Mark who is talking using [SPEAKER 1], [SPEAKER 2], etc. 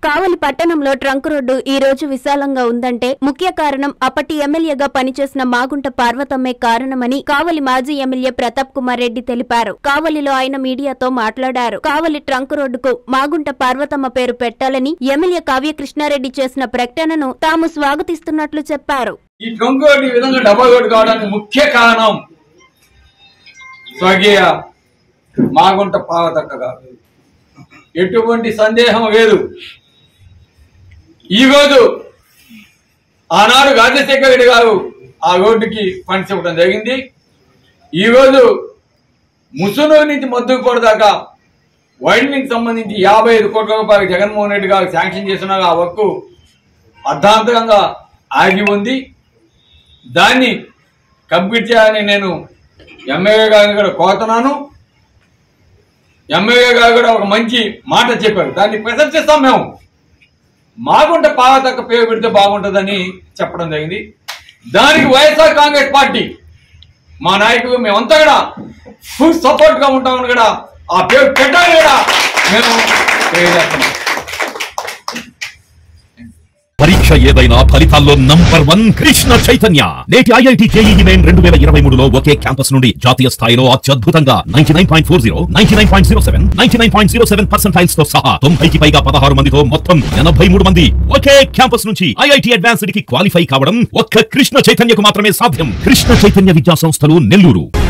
[SPEAKER 1] కావలి పట్టణంలో trunk road ఈ రోజు విశాలంగా ఉందంటే ముఖ్య కారణం అప్పటి ఎమ్మెల్యేగా పనిచేసిన మాగుంట పార్వతమ్మే కారణమని కావలి మాజీ ఎమ్మెల్యే ప్రతాప్ కుమార్ రెడ్డి తెలిపారు. కావలిలో ఆయన మీడియాతో మాట్లాడారు. కావలి ట్రంక్ రోడ్డుకు మాగుంట పార్వతమ్మ పేరు పెట్టాలని ఎమ్మెల్యే కావ్య కృష్ణారెడ్డి చేసిన ప్రకటనను తాము స్వాగతిస్తున్నట్లు చెప్పారు.
[SPEAKER 2] ఈ ట్రంక్ రోడ్డు ఈ విధంగా డబల్ రోడ్డు కావడానికి ముఖ్య కారణం స్వర్గీయ మాగుంట పార్వతక్క గారు. ఎటువంటి సందేహం లేదు. ఈరోజు ఆనాడు రాజశేఖర రెడ్డి గారు ఆ రోడ్డుకి ఫండ్స్ ఇవ్వడం జరిగింది. ఈరోజు ముసునూరు నుంచి మద్దుకోట దాకా వైండింగ్ సంబంధించి 55 కోట్ల రూపాయలు జగన్మోహన్ రెడ్డి గారు శాంక్షన్ చేస్తున్నారు. ఆ వర్క్ అర్ధాంతరంగా ఆగి ఉంది. దాన్ని కంప్లీట్ చేయాలని నేను ఎమ్మెల్యే గారిని కూడా కోరుతున్నాను. ఎమ్మెల్యే గారు కూడా ఒక మంచి మాట చెప్పారు. దాన్ని ప్రశంసిస్తాం. మేము మాగుంట పార్వతక్క పేరు పెడితే బాగుంటుందని చెప్పడం జరిగింది. దానికి వైఎస్ఆర్ కాంగ్రెస్ పార్టీ మా నాయకులు మేమంతా కూడా ఫుల్ సపోర్ట్ గా ఉంటామని కూడా ఆ పేరు పెట్టాలని కూడా మేము తెలియజేస్తున్నాం.
[SPEAKER 3] పరీక్ష ఏదైనా ఫలితాల్లో నంబర్ 1 కృష్ణ చైతన్య. నేటి ఐఐటి జేఈఈ మెయిన్ 2023లో ఒకే క్యాంపస్ నుండి జాతీయ స్థాయిలో అత్యద్భుతంగా 99.40, 99.07, 99.07% తో సహా 90కి పైగా 16 మందితో మొత్తం 83 మంది ఒకే క్యాంపస్ నుంచి ఐఐటి అడ్వాన్స్డ్ కి క్వాలిఫై కావడం ఒక్క కృష్ణ చైతన్యకు మాత్రమే సాధ్యం. కృష్ణ చైతన్య విద్యా సంస్థలు, నెల్లూరు.